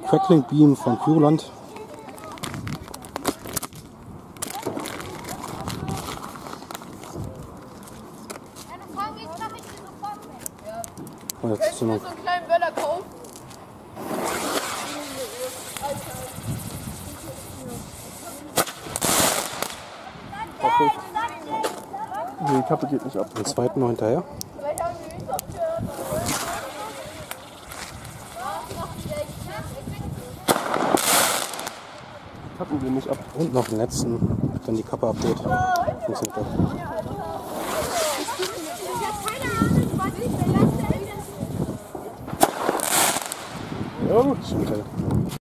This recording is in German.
Crackling Beam von Pureland. Kannst du mir so einen kleinen Böller kaufen? Nee, die Kappe geht nicht ab. Den zweiten noch hinterher. Kappen gehen nicht ab. Und noch den letzten, wenn die Kappe abgeht. Funktioniert doch. Ja, gut. Schon geil.